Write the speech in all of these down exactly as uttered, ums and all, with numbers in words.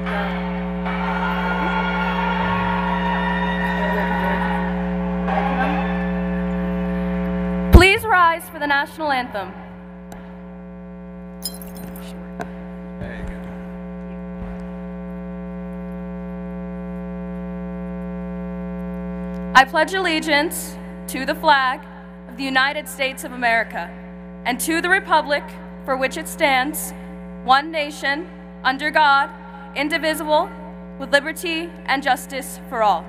Please rise for the national anthem. I pledge allegiance to the flag of the United States of America and to the republic for which it stands, one nation, under God, indivisible, with liberty and justice for all.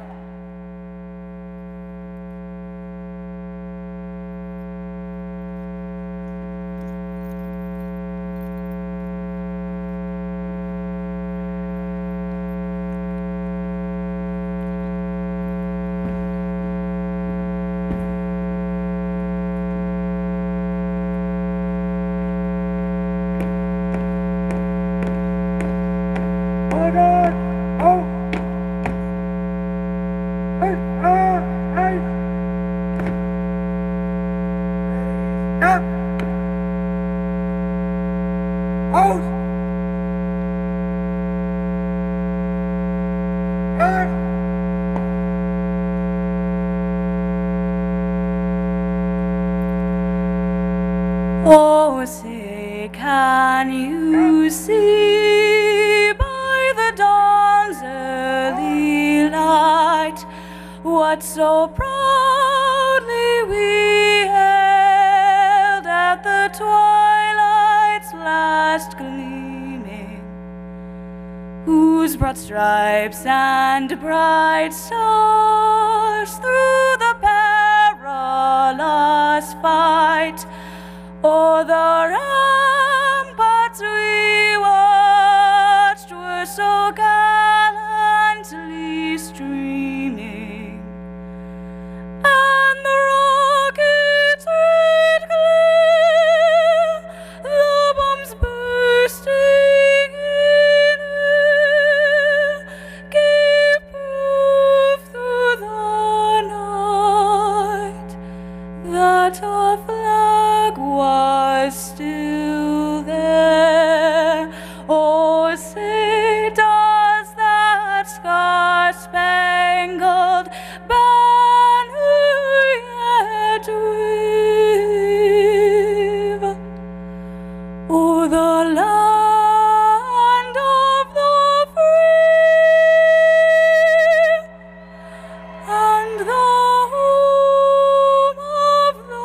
Oh, say, can you see by the dawn's early light what so proudly we hailed at the twilight's last gleaming, whose broad stripes and bright stars through the perilous fight o'er the ramparts we watched were so gallantly streaming, and the rockets' red glare, the bombs bursting in air, gave proof through the night that our flag was still there. Oh, say, does that star-spangled banner yet wave o'er the land of the free and the home of the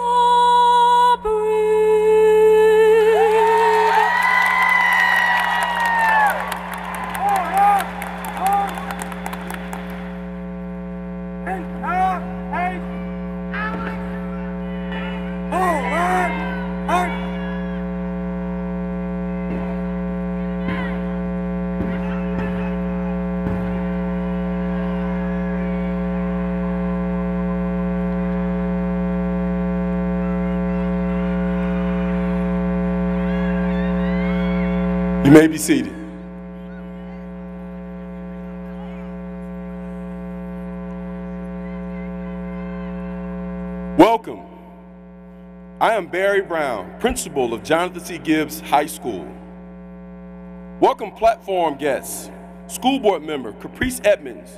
You may be seated. Welcome. I am Barry Brown, principal of Jonathan C. Gibbs High School. Welcome platform guests, school board member Caprice Edmonds,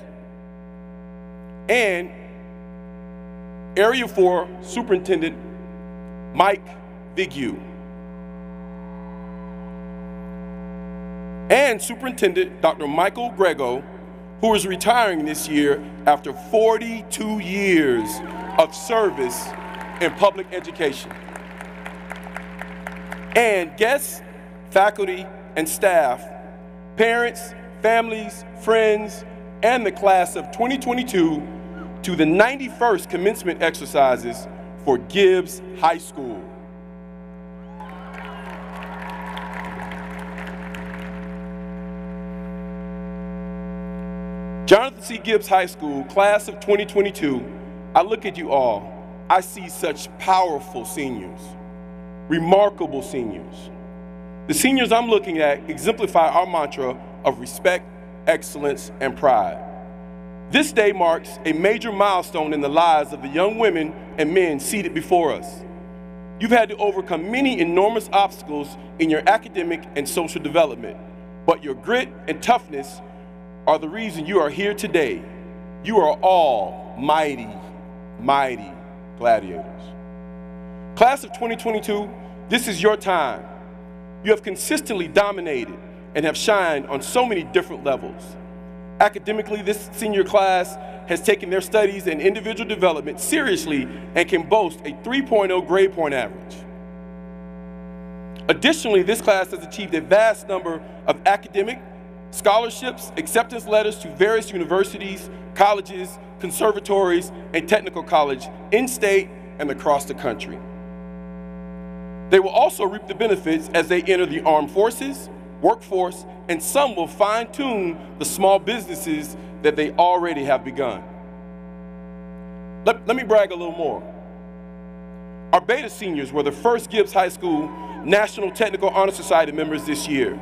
and Area four Superintendent Mike Vigue, and Superintendent Doctor Michael Grego, who is retiring this year after forty-two years of service in public education. And guests, faculty, and staff, parents, families, friends, and the class of twenty twenty-two to the ninety-first commencement exercises for Gibbs High School. Jonathan C. Gibbs High School, class of twenty twenty-two, I look at you all, I see such powerful seniors, remarkable seniors. The seniors I'm looking at exemplify our mantra of respect, excellence, and pride. This day marks a major milestone in the lives of the young women and men seated before us. You've had to overcome many enormous obstacles in your academic and social development, but your grit and toughness are the reason you are here today. You are all mighty, mighty gladiators. Class of twenty twenty-two, this is your time. You have consistently dominated and have shined on so many different levels. Academically, this senior class has taken their studies and individual development seriously and can boast a three point oh grade point average. Additionally, this class has achieved a vast number of academic, scholarships, acceptance letters to various universities, colleges, conservatories, and technical college in-state and across the country. They will also reap the benefits as they enter the armed forces, workforce, and some will fine-tune the small businesses that they already have begun. Let, let me brag a little more. Our Beta seniors were the first Gibbs High School National Technical Honor Society members this year.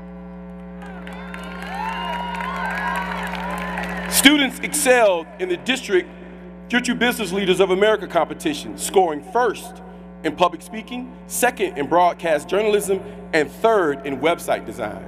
Students excelled in the district Future Business Leaders of America competition, scoring first in public speaking, second in broadcast journalism, and third in website design.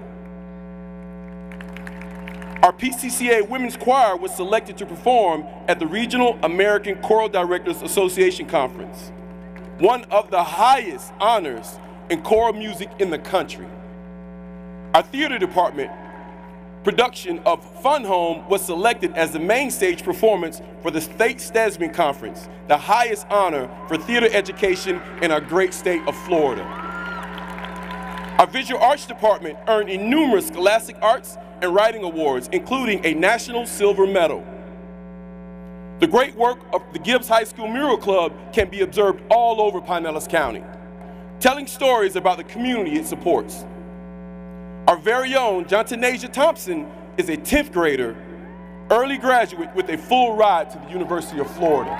Our P C C A Women's Choir was selected to perform at the Regional American Choral Directors Association Conference, one of the highest honors in choral music in the country. Our theater department production of Fun Home was selected as the main stage performance for the State Statesman Conference, the highest honor for theater education in our great state of Florida. Our Visual Arts department earned numerous Scholastic Arts and Writing Awards, including a National Silver Medal. The great work of the Gibbs High School Mural Club can be observed all over Pinellas County, telling stories about the community it supports. Our very own Johntonasia Thompson is a tenth grader, early graduate with a full ride to the University of Florida.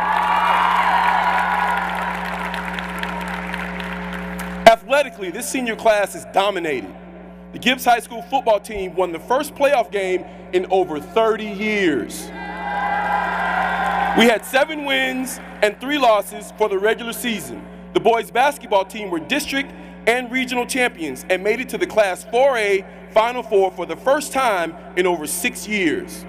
Athletically, this senior class is dominated. The Gibbs High School football team won the first playoff game in over thirty years. We had seven wins and three losses for the regular season. The boys basketball team were district and regional champions and made it to the Class four A Final Four for the first time in over six years.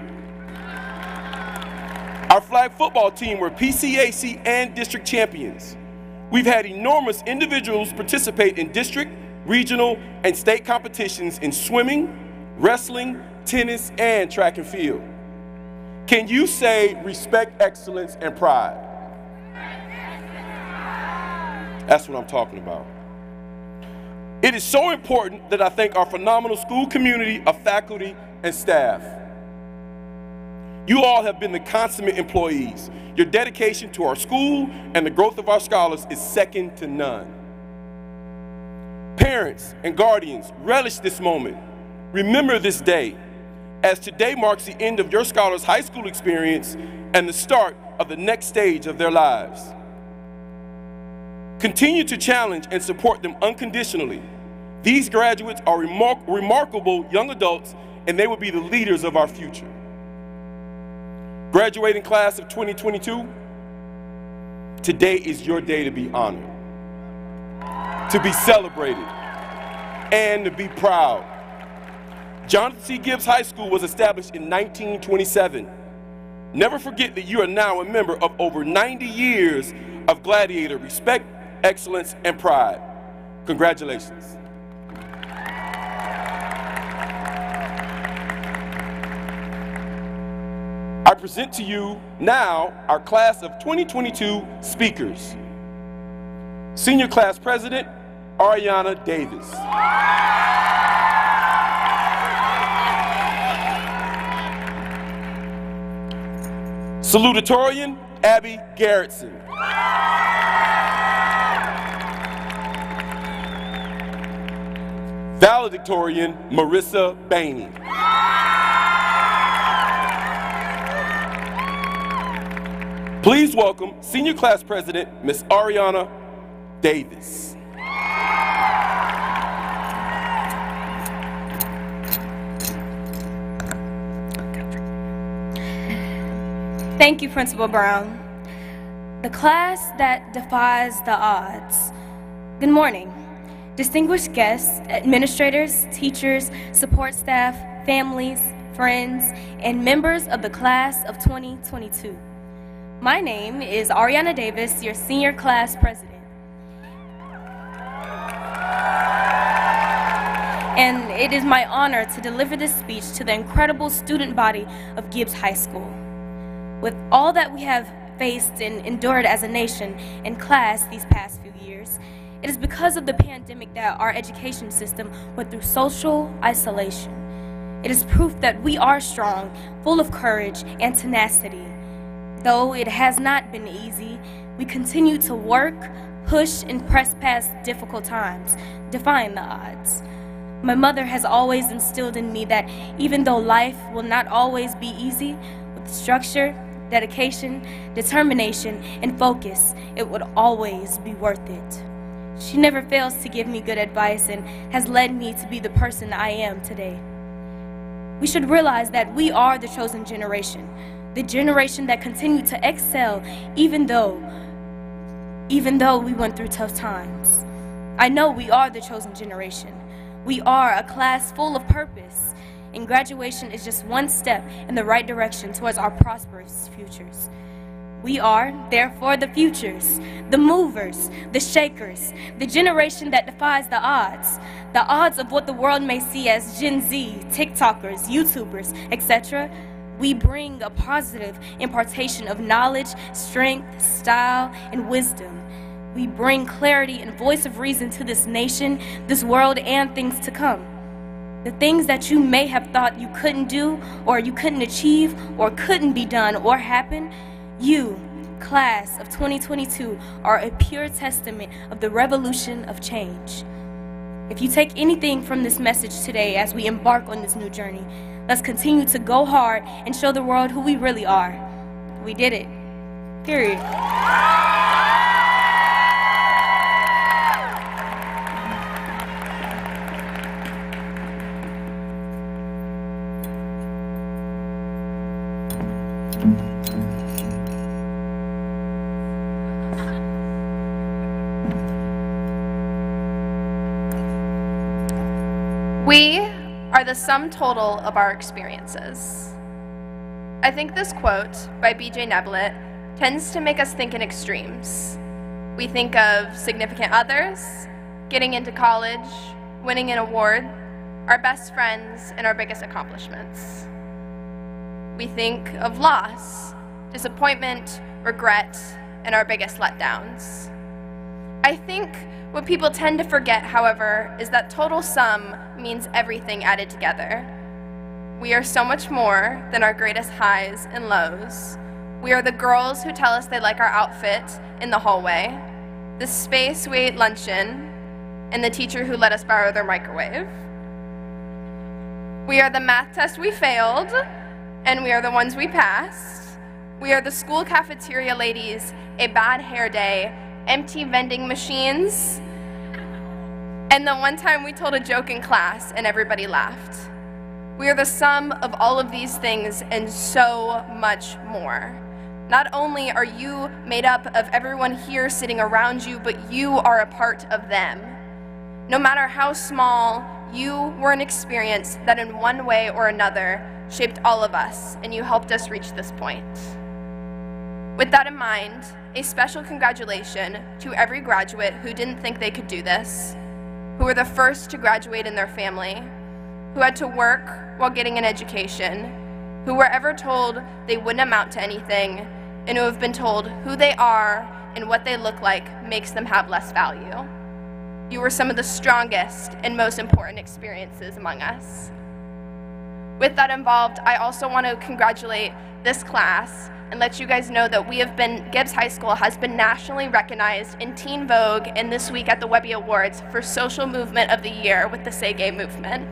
Our flag football team were P C A C and district champions. We've had enormous individuals participate in district, regional, and state competitions in swimming, wrestling, tennis, and track and field. Can you say respect, excellence, and pride? That's what I'm talking about. It is so important that I thank our phenomenal school community of faculty and staff. You all have been the consummate employees. Your dedication to our school and the growth of our scholars is second to none. Parents and guardians, relish this moment. Remember this day, as today marks the end of your scholars' high school experience and the start of the next stage of their lives. Continue to challenge and support them unconditionally. These graduates are remar remarkable young adults, and they will be the leaders of our future. Graduating class of twenty twenty-two, today is your day to be honored, to be celebrated, and to be proud. Jonathan C. Gibbs High School was established in nineteen twenty-seven. Never forget that you are now a member of over ninety years of Gladiator respect, excellence, and pride. Congratulations. I present to you now our class of twenty twenty-two speakers. Senior Class President, Ariana Davis. Salutatorian, Abby Garrettson. Valedictorian, Marissa Bainey. Please welcome Senior Class President, Miss Ariana Davis. Thank you, Principal Brown. The class that defies the odds. Good morning. Distinguished guests, administrators, teachers, support staff, families, friends, and members of the class of twenty twenty-two. My name is Ariana Davis, your senior class president. And it is my honor to deliver this speech to the incredible student body of Gibbs High School. With all that we have faced and endured as a nation and class these past few years, it is because of the pandemic that our education system went through social isolation. It is proof that we are strong, full of courage and tenacity. Though it has not been easy, we continue to work, push, and press past difficult times, defying the odds. My mother has always instilled in me that even though life will not always be easy, with structure, dedication, determination, and focus, it would always be worth it. She never fails to give me good advice and has led me to be the person I am today. We should realize that we are the chosen generation, the generation that continued to excel even though, even though we went through tough times. I know we are the chosen generation. We are a class full of purpose, and graduation is just one step in the right direction towards our prosperous futures. We are, therefore, the futures, the movers, the shakers, the generation that defies the odds, the odds of what the world may see as Gen Z, TikTokers, YouTubers, et cetera. We bring a positive impartation of knowledge, strength, style, and wisdom. We bring clarity and voice of reason to this nation, this world, and things to come. The things that you may have thought you couldn't do, or you couldn't achieve, or couldn't be done, or happen, you, class of twenty twenty-two, are a pure testament of the revolution of change. If you take anything from this message today as we embark on this new journey, let's continue to go hard and show the world who we really are. We did it. Period. We are the sum total of our experiences. I think this quote by B J Neblett tends to make us think in extremes. We think of significant others, getting into college, winning an award, our best friends, and our biggest accomplishments. We think of loss, disappointment, regret, and our biggest letdowns. I think what people tend to forget, however, is that total sum means everything added together. We are so much more than our greatest highs and lows. We are the girls who tell us they like our outfit in the hallway, the space we ate lunch in, and the teacher who let us borrow their microwave. We are the math test we failed, and we are the ones we passed. We are the school cafeteria ladies, a bad hair day, empty vending machines, and the one time we told a joke in class and everybody laughed. We are the sum of all of these things and so much more. Not only are you made up of everyone here sitting around you, but you are a part of them. No matter how small, you were an experience that in one way or another shaped all of us, and you helped us reach this point. With that in mind, a special congratulations to every graduate who didn't think they could do this, who were the first to graduate in their family, who had to work while getting an education, who were ever told they wouldn't amount to anything, and who have been told who they are and what they look like makes them have less value. You were some of the strongest and most important experiences among us. With that involved, I also want to congratulate this class and let you guys know that we have been, Gibbs High School has been nationally recognized in Teen Vogue and this week at the Webby Awards for Social Movement of the Year with the Say Gay movement.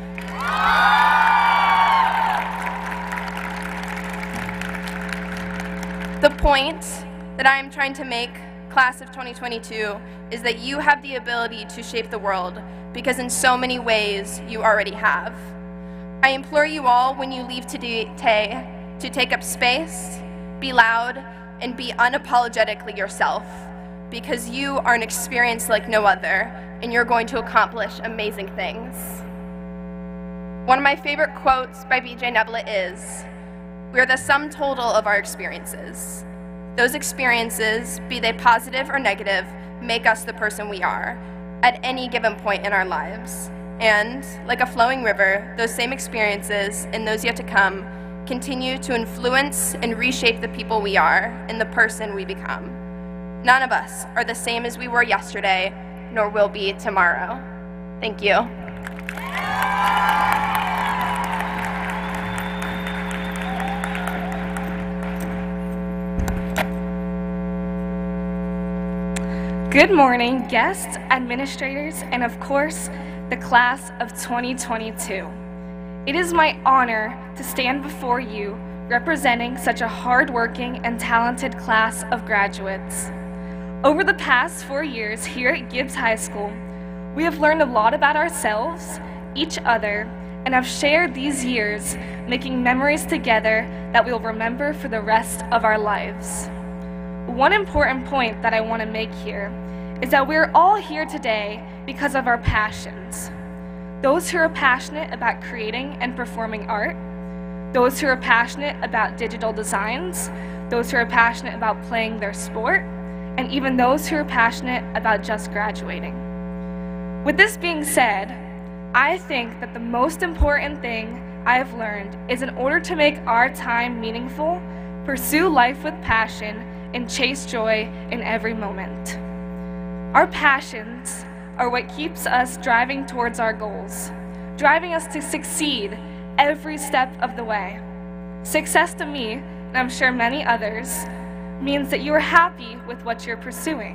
The point that I am trying to make, class of twenty twenty-two, is that you have the ability to shape the world because in so many ways you already have. I implore you all when you leave today to take up space, be loud, and be unapologetically yourself, because you are an experience like no other, and you're going to accomplish amazing things. One of my favorite quotes by B J Neblett is, "We are the sum total of our experiences. Those experiences, be they positive or negative, make us the person we are at any given point in our lives. And, like a flowing river, those same experiences and those yet to come continue to influence and reshape the people we are and the person we become. None of us are the same as we were yesterday, nor will be tomorrow." Thank you. Good morning, guests, administrators, and of course, the class of twenty twenty-two. It is my honor to stand before you representing such a hardworking and talented class of graduates. Over the past four years here at Gibbs High School, we have learned a lot about ourselves, each other, and have shared these years, making memories together that we'll remember for the rest of our lives. One important point that I want to make here is that we're all here today because of our passions. Those who are passionate about creating and performing art, those who are passionate about digital designs, those who are passionate about playing their sport, and even those who are passionate about just graduating. With this being said, I think that the most important thing I have learned is in order to make our time meaningful, pursue life with passion, and chase joy in every moment. Our passions are what keeps us driving towards our goals, driving us to succeed every step of the way. Success to me, and I'm sure many others, means that you are happy with what you're pursuing.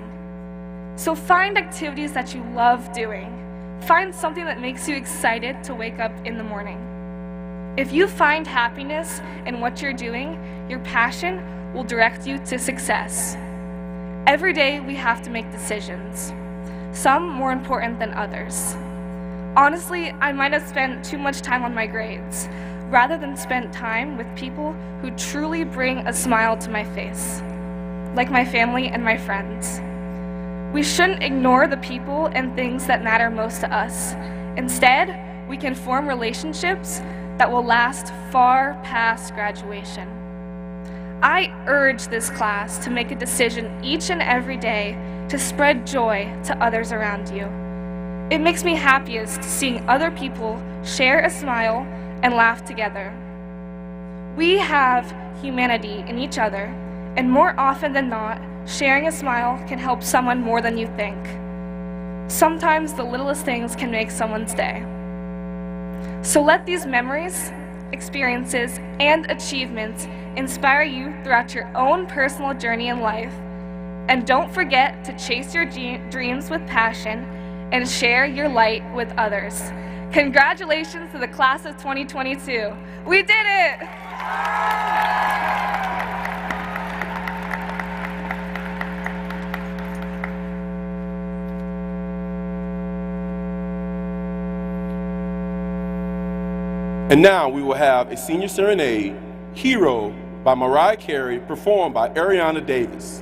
So find activities that you love doing. Find something that makes you excited to wake up in the morning. If you find happiness in what you're doing, your passion will direct you to success. Every day we have to make decisions, some more important than others. Honestly, I might have spent too much time on my grades, rather than spend time with people who truly bring a smile to my face, like my family and my friends. We shouldn't ignore the people and things that matter most to us. Instead, we can form relationships that will last far past graduation. I urge this class to make a decision each and every day to spread joy to others around you. It makes me happiest seeing other people share a smile and laugh together. We have humanity in each other, and more often than not, sharing a smile can help someone more than you think. Sometimes the littlest things can make someone's day. So let these memories, experiences, and achievements inspire you throughout your own personal journey in life. And don't forget to chase your dreams with passion and share your light with others. Congratulations to the class of twenty twenty-two. We did it! And now we will have a senior serenade, Hero, by Mariah Carey, performed by Ariana Davis.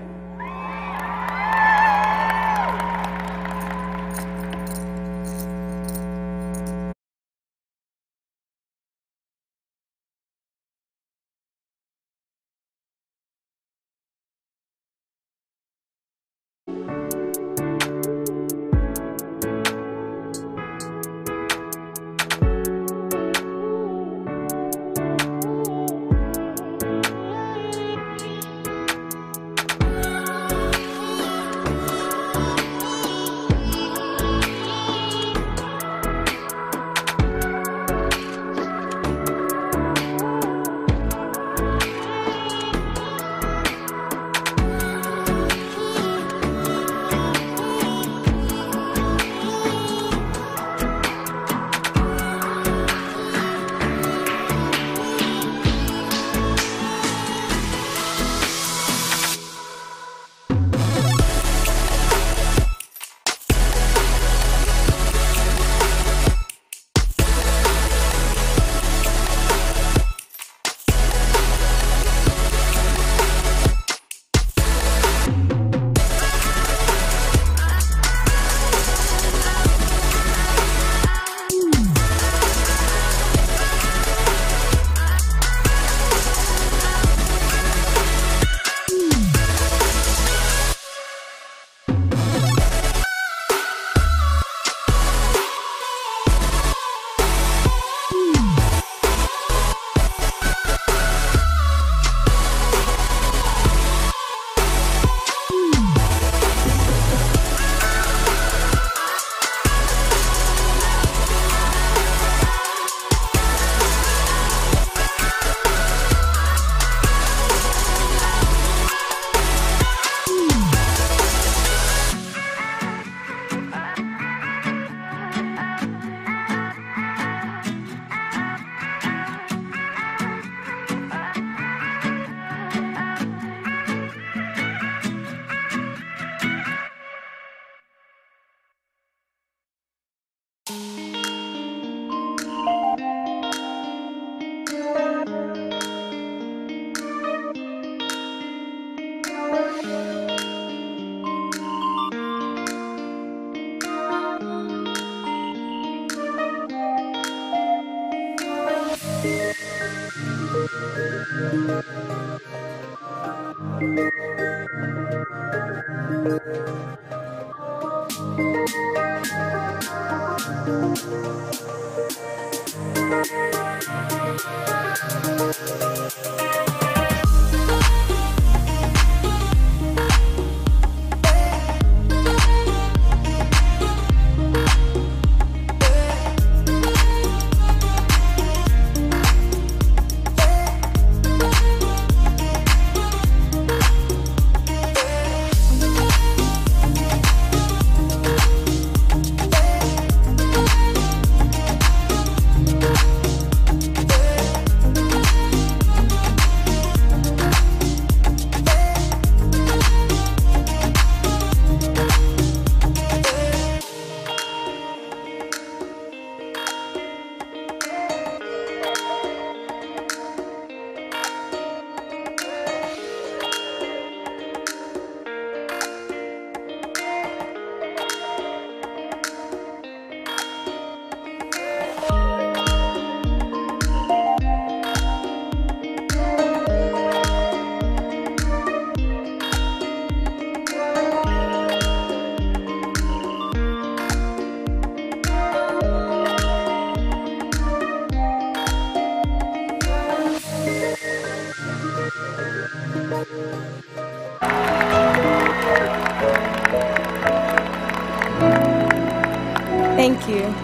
Thank you.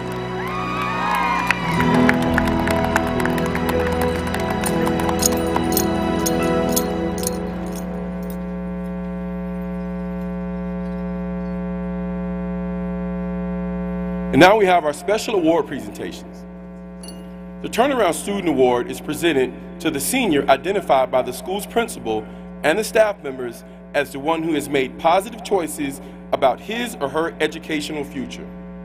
And now we have our special award presentations. The Turnaround Student Award is presented to the senior identified by the school's principal and the staff members as the one who has made positive choices about his or her educational future.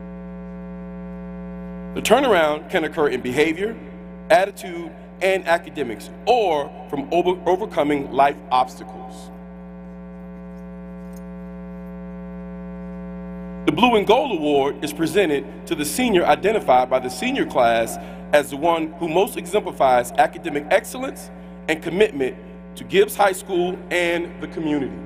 The turnaround can occur in behavior, attitude, and academics, or from over overcoming life obstacles. The Blue and Gold Award is presented to the senior identified by the senior class as the one who most exemplifies academic excellence and commitment to Gibbs High School and the community.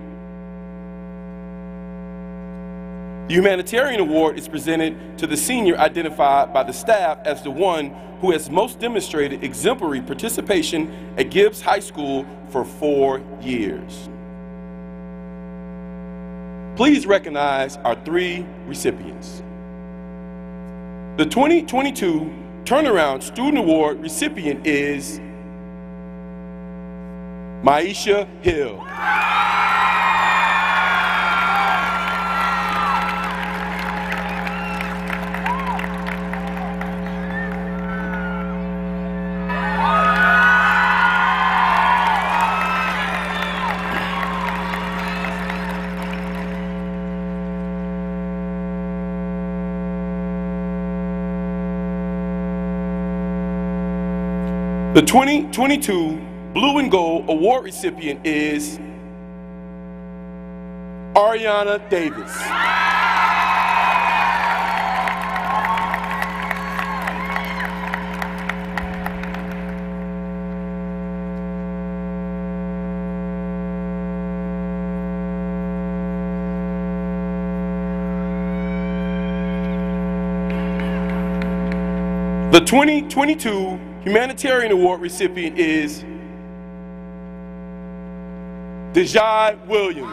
The Humanitarian Award is presented to the senior identified by the staff as the one who has most demonstrated exemplary participation at Gibbs High School for four years. Please recognize our three recipients. The twenty twenty-two Turnaround Student Award recipient is Maisha Hill. The twenty twenty-two Blue and Gold Award recipient is Ariana Davis. The twenty twenty-two Humanitarian Award recipient is Dejai Williams.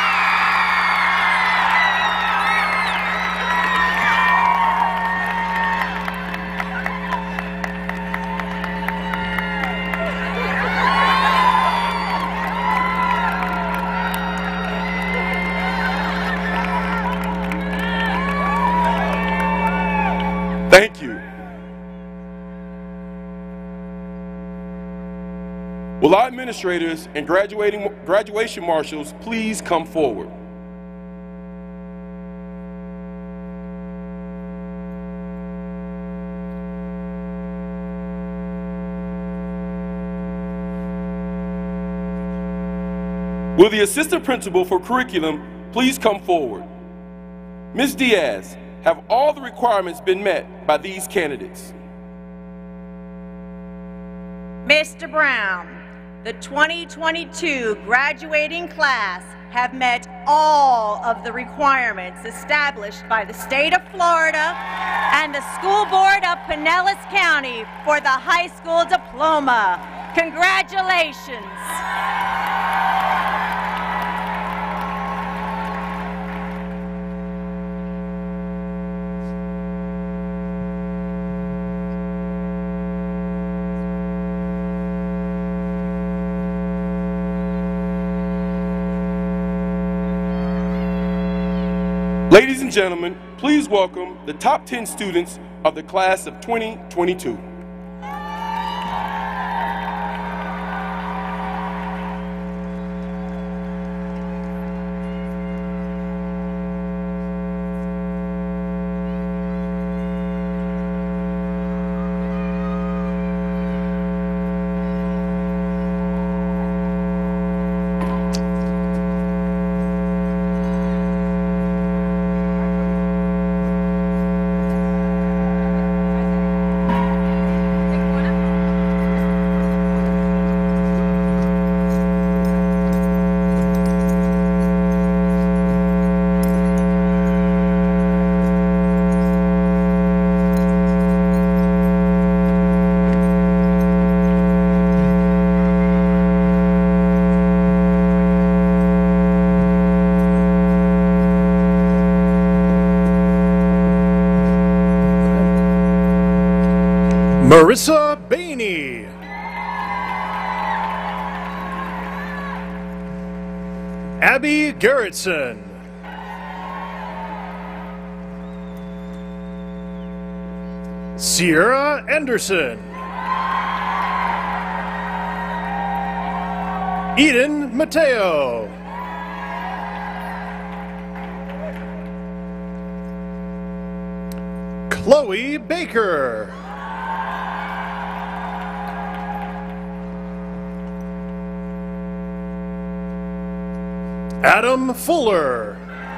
Thank you. Will our administrators and graduating, graduation marshals please come forward? Will the assistant principal for curriculum please come forward? Miz Diaz, have all the requirements been met by these candidates? Mister Brown, The twenty twenty-two graduating class have met all of the requirements established by the state of Florida and the School Board of Pinellas County for the high school diploma. Congratulations. Ladies and gentlemen, please welcome the top ten students of the class of twenty twenty-two. Marissa Bainey. Abby Gerritsen. Sierra Anderson. Eden Mateo. Chloe Baker. Adam Fuller.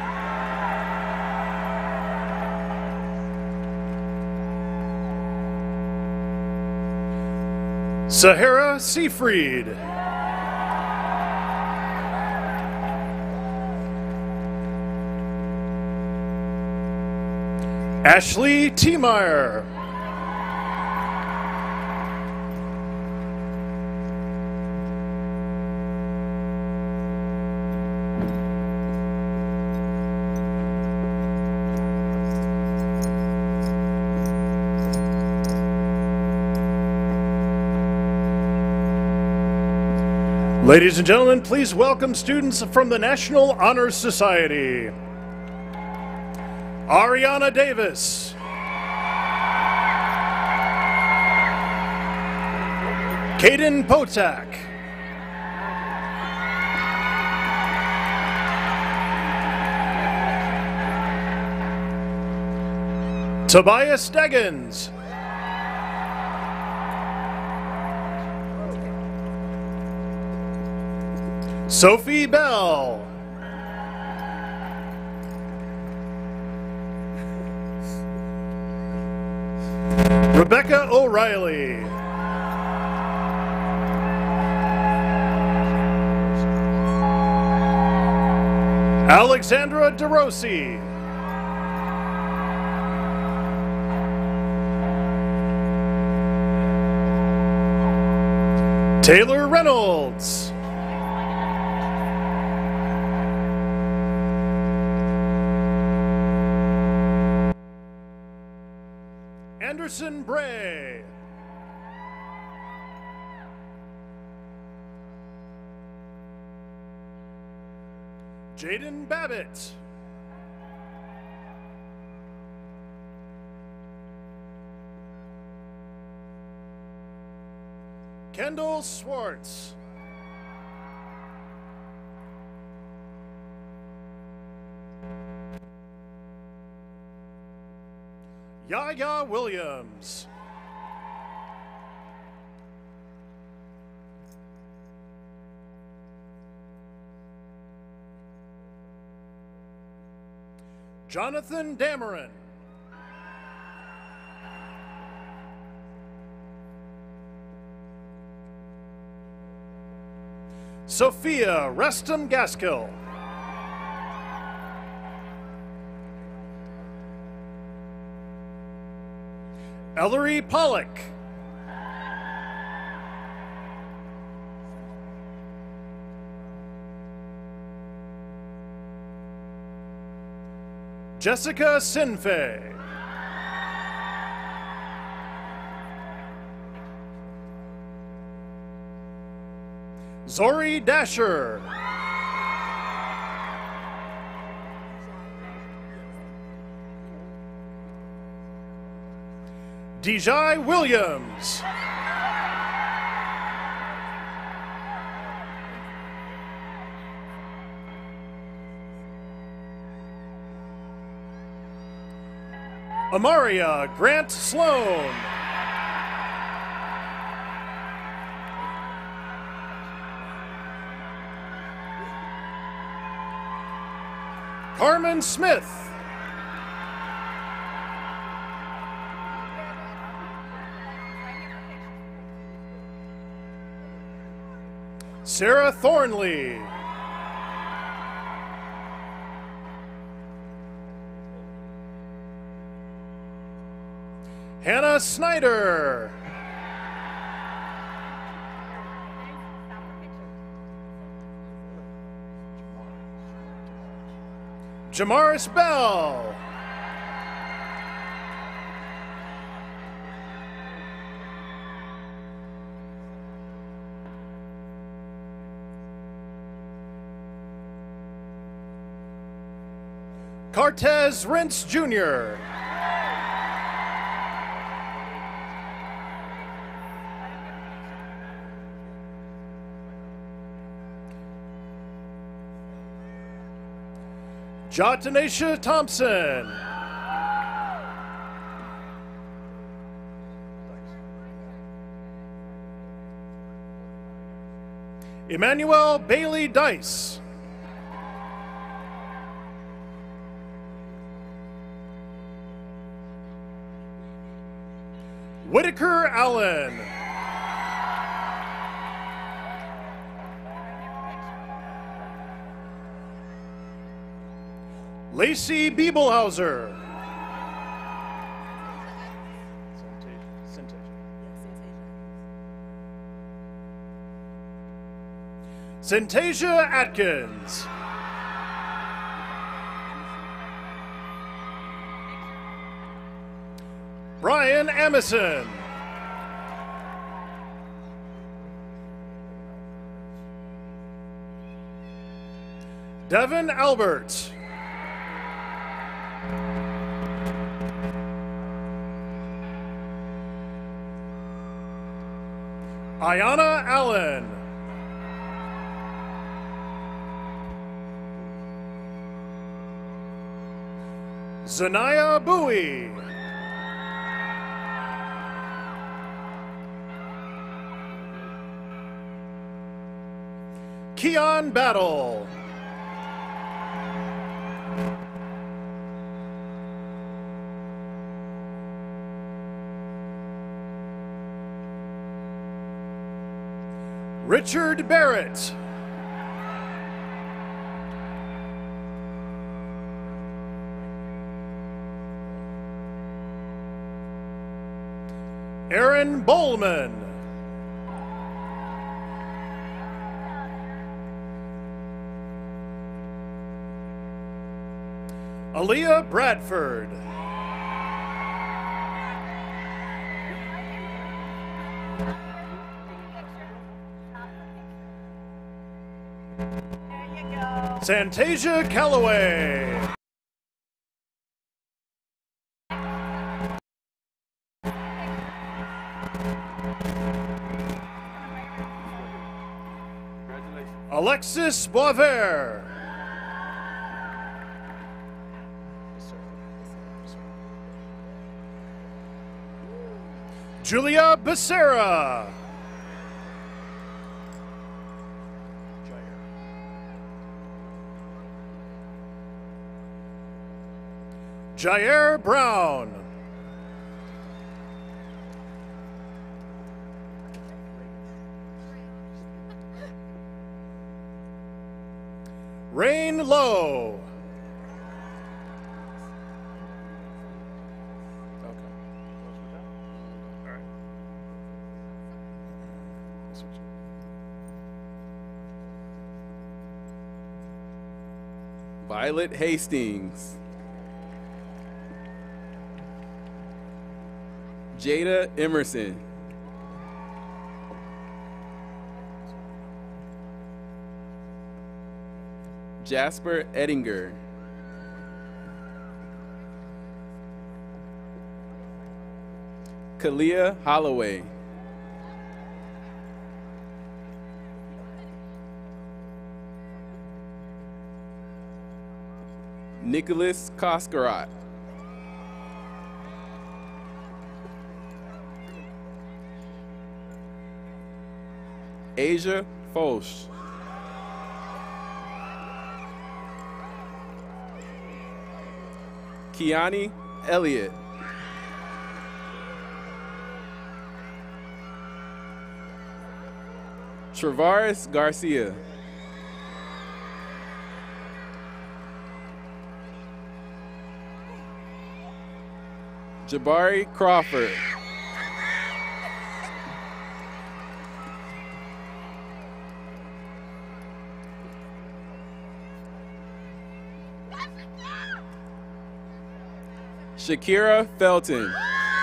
Sahara Seafried. Ashley Tiemeyer. Ladies and gentlemen, please welcome students from the National Honor Society. Ariana Davis. Caden Potak. Tobias Deggins. Sophie Bell. Rebecca O'Reilly. Alexandra DeRossi. Taylor Reynolds. Anderson Bray. Jaden Babbitt. Kendall Swartz. Yaya Williams. Jonathan Dameron. Sophia Reston Gaskill. Ellery Pollock. Jessica Sinfei. Zori Dasher. Dijai Williams. Amaria Grant Sloan. Carmen Smith. Sarah Thornley. Hannah Snyder. Jamaris Bell. Cartez Rentz Junior Jotanisha Thompson. Emmanuel Bailey Dice. Whitaker Allen. Lacey Biebelhauser. Syntasia Atkins. Brian Amison. Devin Albert. Ayana Allen. Zanaya Bowie. Keon Battle. Richard Barrett. Aaron Bowlman. Aaliyah Bradford. Santasia Calloway. Alexis Boisvert. Julia Becerra. Jair Brown. Rain Lowe. Violet Hastings. Jada Emerson. Jasper Ettinger. Kalia Holloway. Nicholas Koskarot. Asia Foch. Kiani Elliott. Travaris Garcia. Jabari Crawford. Shakira Felton.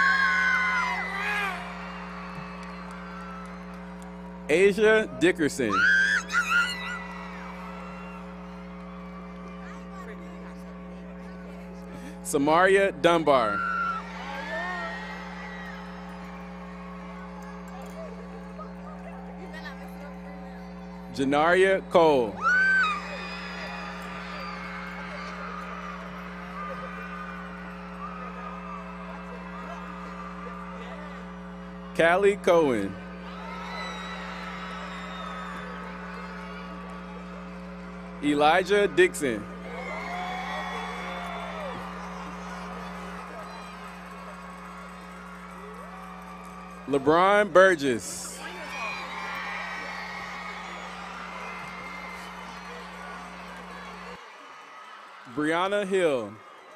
Asia Dickerson. Samaria Dunbar. Janaria Cole. Callie Cohen. Elijah Dixon. LeBron Burgess. Brianna Hill.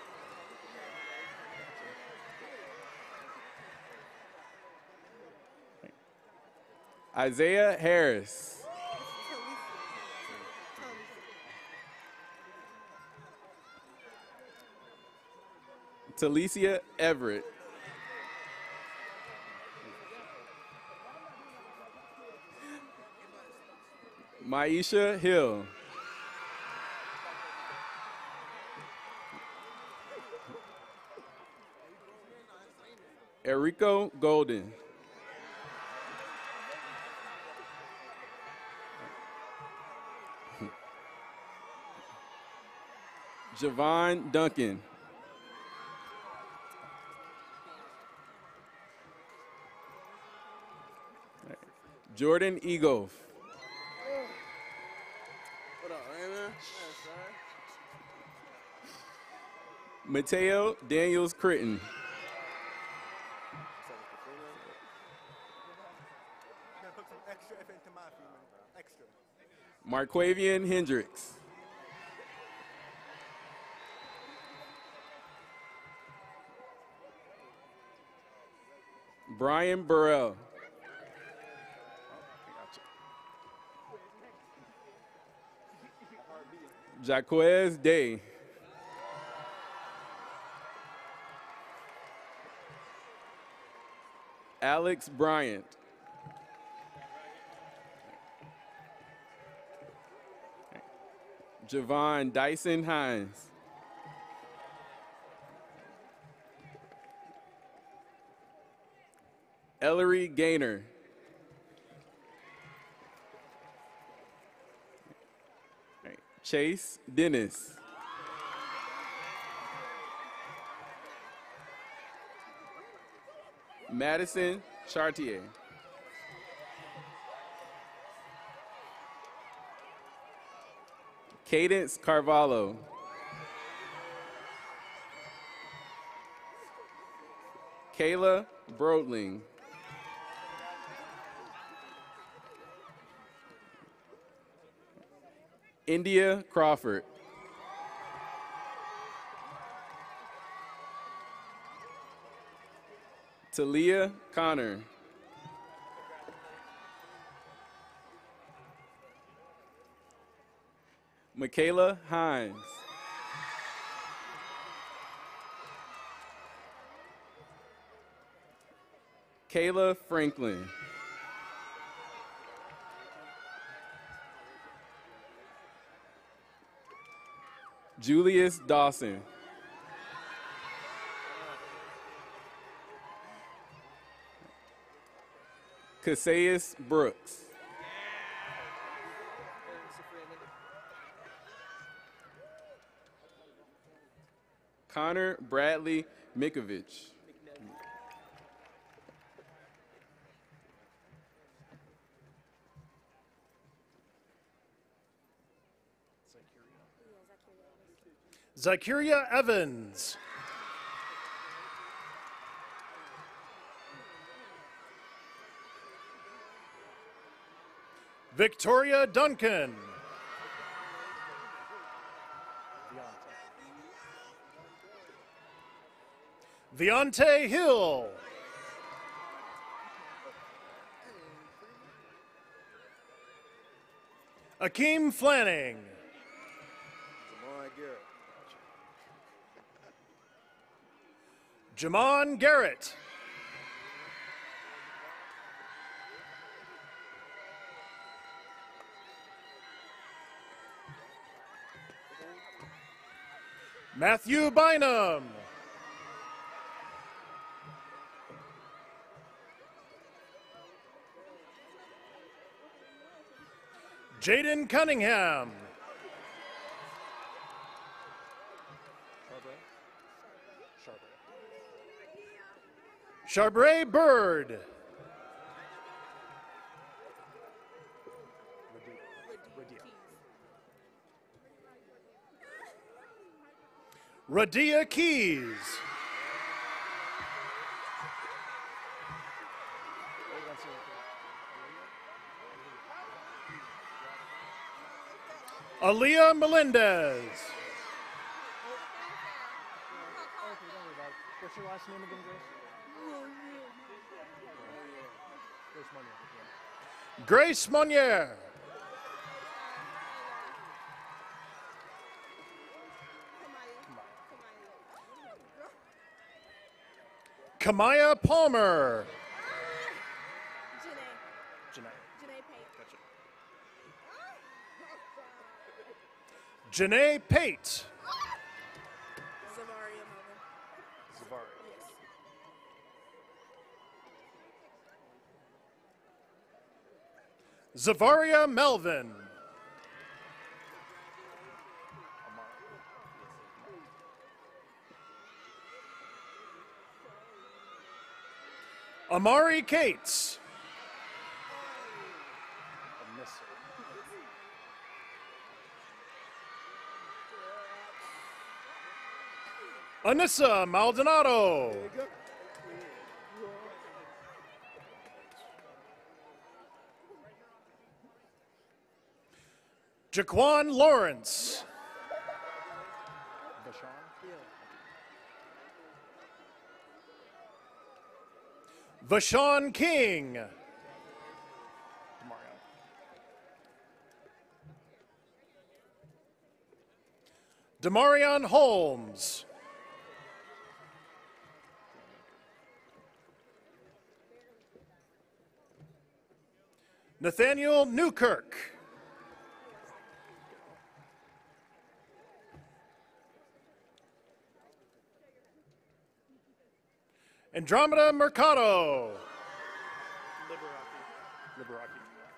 Isaiah Harris. Talicia Everett. Maisha Hill. Erico Golden. Javon Duncan. Jordan Egoff. Mateo Daniels Critton. Marquavian Hendricks. Brian Burrell. Jaquez Day. Alex Bryant. Javon Dyson Hines. Ellery Gaynor. Chase Dennis. Madison Chartier. Cadence Carvalho. Kayla Brodling. India Crawford. Talia Connor. Michaela Hines. Kayla Franklin. Julius Dawson. Cassius Brooks. Connor Bradley Mikovich. Zakiria Evans. Victoria Duncan. Viante Hill. Akeem Flanning. Jamon Garrett. Matthew Bynum. Jaden Cunningham. Charbray Bird. Radia Keys. Aaliyah Melendez. What's your last name again, Grace? Grace Monnier. Kamaya Palmer. Janae. Janae Pate. Zavaria Melvin. Amari Cates. Anissa Maldonado. Jaquan Lawrence. Vashawn King. Demarion Holmes. Nathaniel Newkirk. Andromeda Mercado. Liberaki. Liberaki.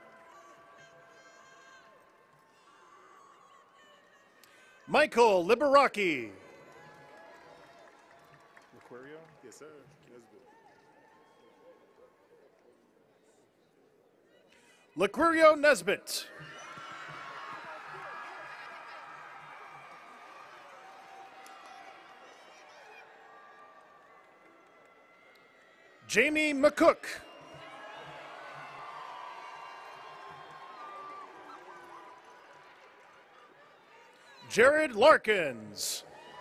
Michael Liberaki. Aquario? Yes, sir. Laquirio Nesbitt. Jamie McCook. Jared Larkins.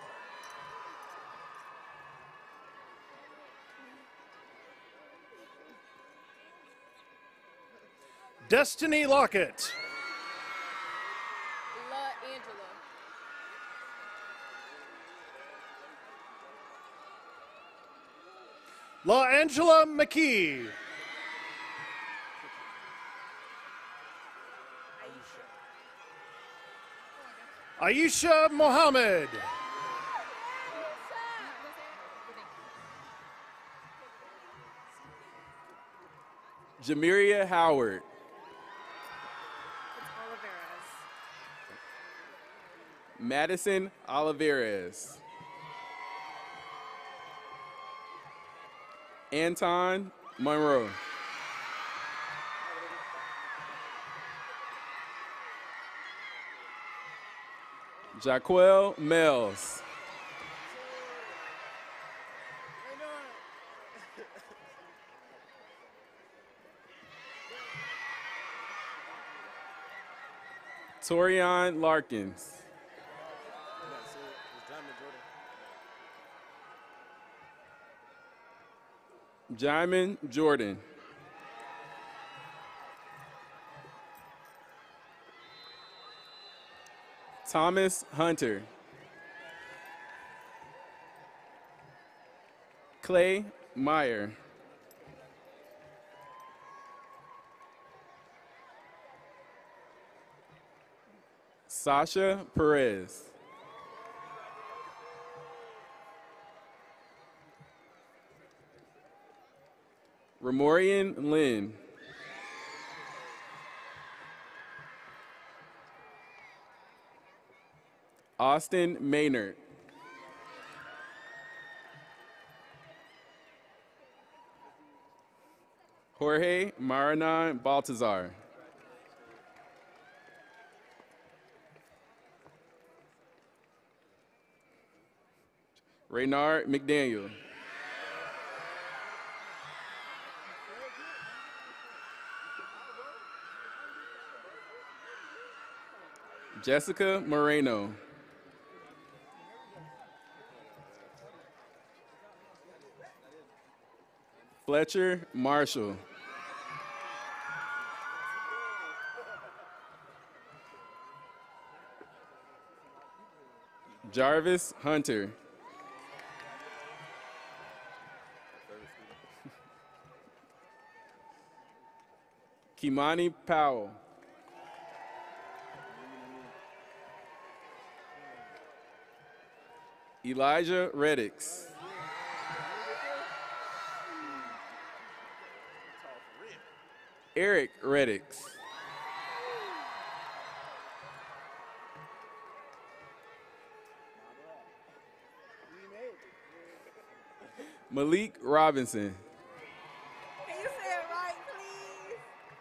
Destiny Lockett. La Angela McKee. Aisha Mohammed. Jamiria Howard. Madison Oliveras. Anton Monroe. Jaquel Mills. Torian Larkins. Jaimin Jordan. Thomas Hunter. Clay Meyer. Sasha Perez. Ramorian Lynn. Austin Maynard. Jorge Maranon Baltazar. Reynard McDaniel. Jessica Moreno. Fletcher Marshall. Jarvis Hunter. Kimani Powell. Elijah Reddix. Eric Reddix. Malik Robinson. Can you say it right, please?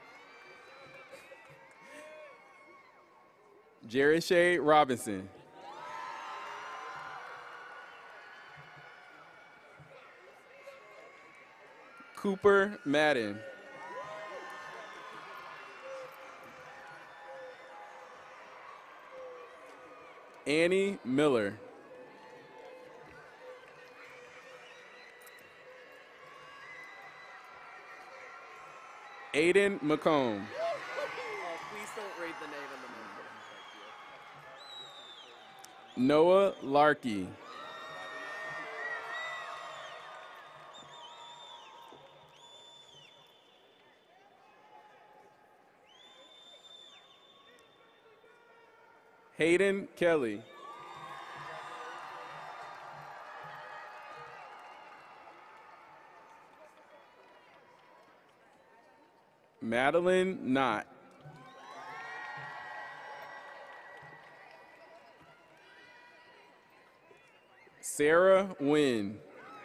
Jerry Shea Robinson. Cooper Madden. Annie Miller. Aiden McComb. Oh, please don't read the name in the number. Noah Larkey. Hayden Kelly. Madeline Knott. Sarah Wynn.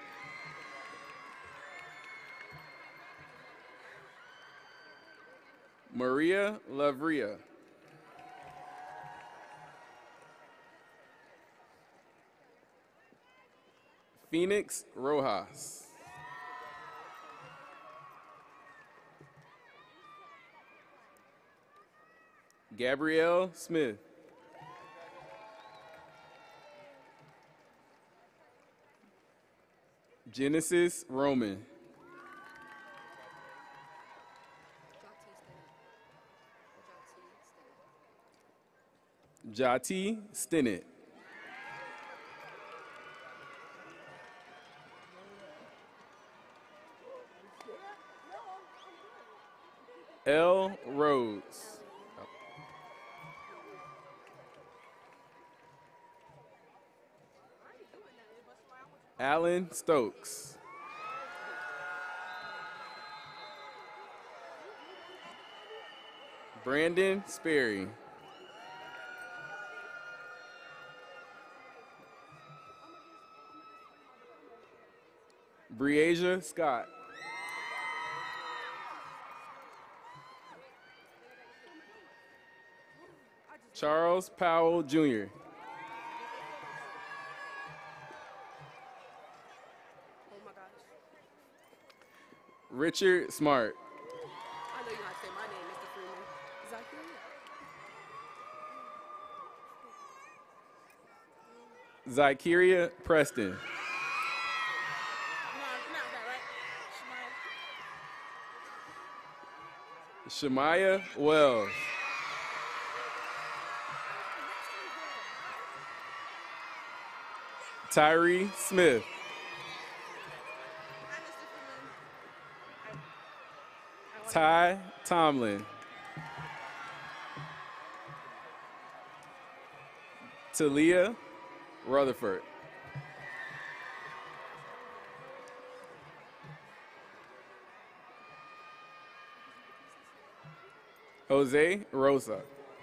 Maria Lavria. Phoenix Rojas. Gabrielle Smith. Genesis Roman. Jati Stinnett. L. Rhodes. Alan Stokes. Brandon Sperry. Breasia Scott. Charles Powell, Junior Richard Smart. I know you have to say my name, Mister Freeman. Zakiria. Zykeria Preston. No, I pronounced that right. Shemaya Wells. Tyree Smith. Ty Tomlin. Talia Rutherford. Jose Rosa.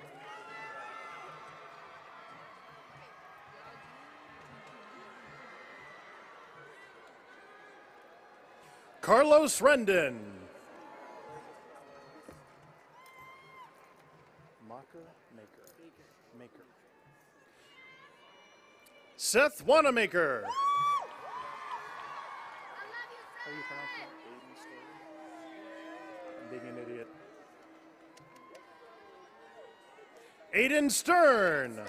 Carlos Rendon. Maker, Maker, Maker. Seth Wanamaker. How are you pronouncing it? Baby story? I'm being an idiot. Aiden Stern. You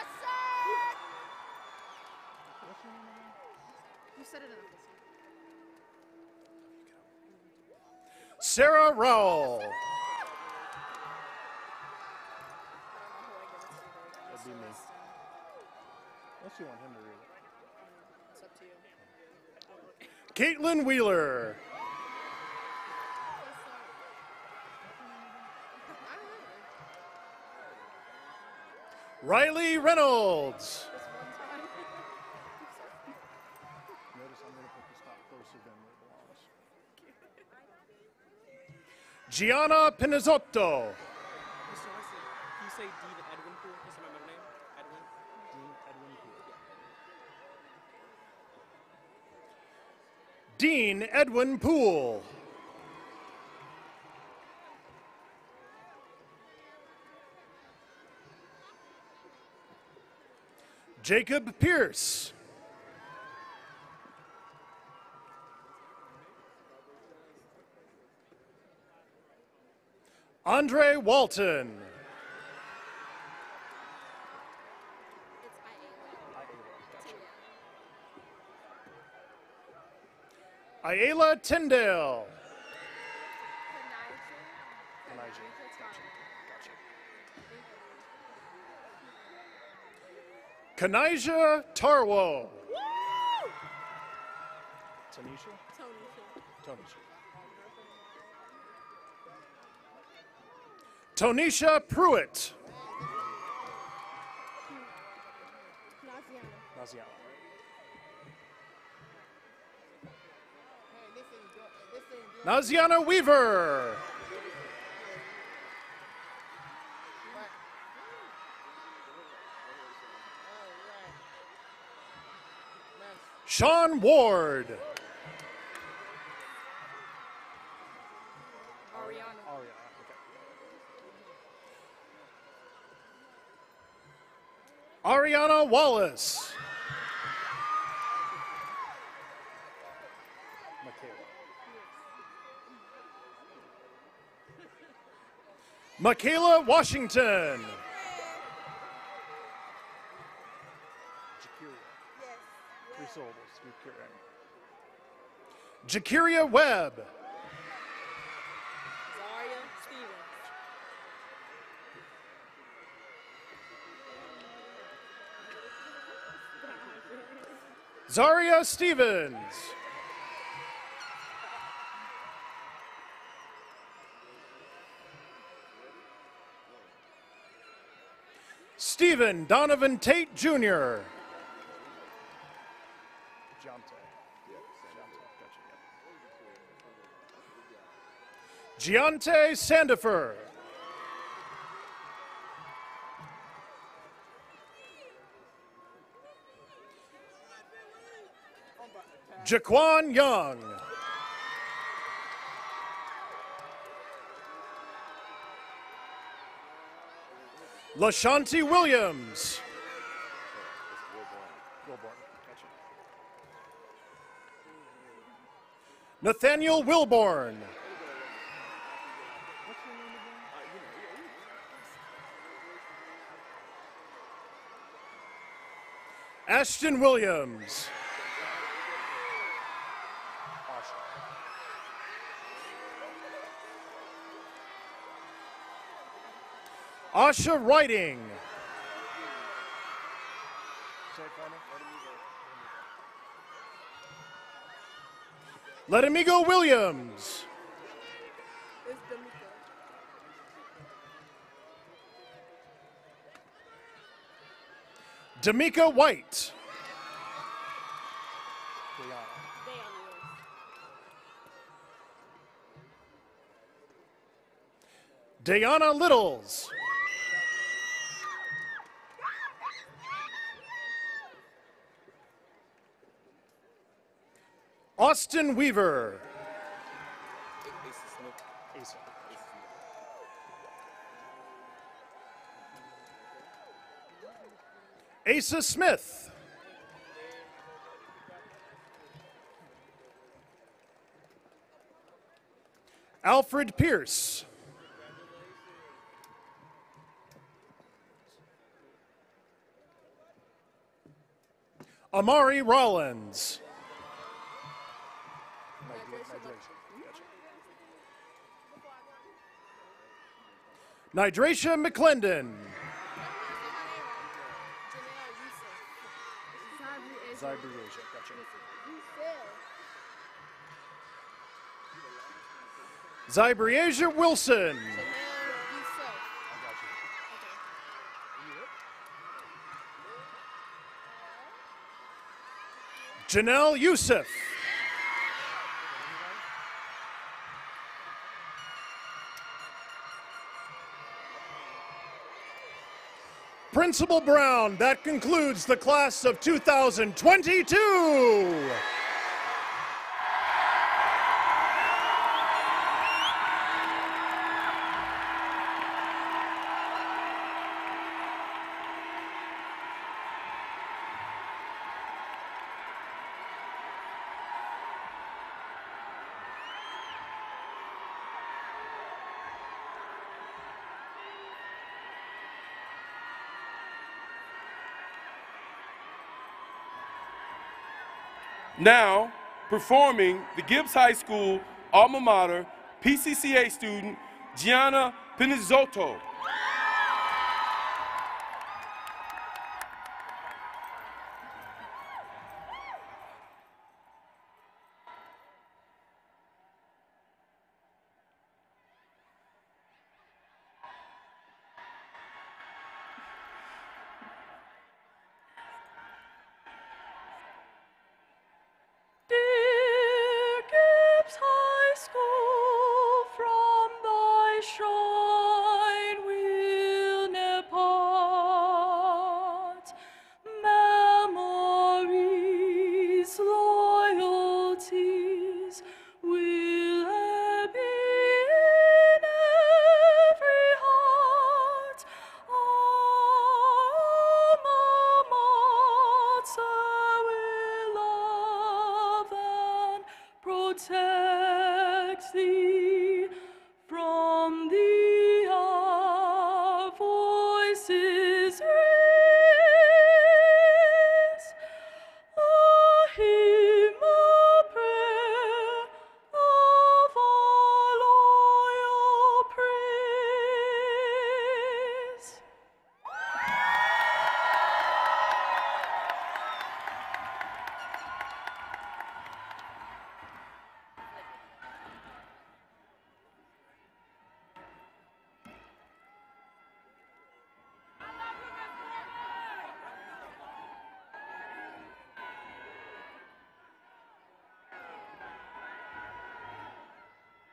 said it enough. Sarah Rowell. That'd be me. Unless you want him to read it. It's up to you. Caitlin Wheeler. Riley Reynolds. Notice I'm going to put the stop closer than where it belongs. Gianna Pinizzotto. Mister Wesley, can you say Dean Edwin Poole? Is my middle name? Edwin? Dean Edwin Poole. Dean Edwin Poole. Jacob Pierce. Andre Walton. Ayala Tyndale. Kanijah Tarwo. Tanisha? Tonisha. Tonisha Pruitt. Naziana. Naziana Weaver. Sean Ward. Ariana. Ariana, okay. Ariana Wallace. Michaela. Michaela Washington. Jakira. Three syllables. Jakira. Jakiria Webb. Zaria Stevens. Zaria Stevens. Stephen Donovan Tate Junior Giante Sandifer. Jaquan Young. LaShanti Williams. Nathaniel Wilborn. Ashton Williams. Asha Writing. Letamigo Williams. Damika White. Dayana Littles. Austin Weaver. Asa Smith. Alfred Pierce. Amari Rollins. Nidracia McClendon. Zybriasia Wilson. Janelle Youssef. Principal Brown, that concludes the class of two thousand twenty-two. Now, performing the Gibbs High School alma mater P C C A student Gianna Pinizotto. Dear Gibbs High School, from thy shrine we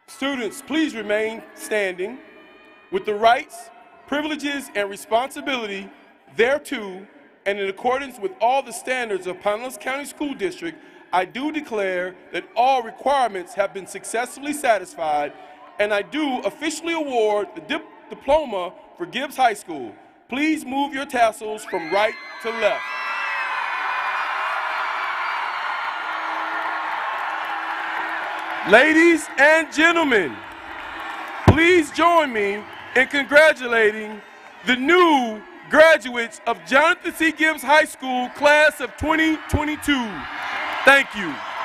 Students, please remain standing with the rights, privileges, and responsibility thereto, and in accordance with all the standards of Pinellas County School District, I do declare that all requirements have been successfully satisfied, and I do officially award the dip diploma for Gibbs High School. Please move your tassels from right to left. Ladies and gentlemen, please join me in congratulating the new graduates of Jonathan C. Gibbs High School class of twenty twenty-two. Thank you.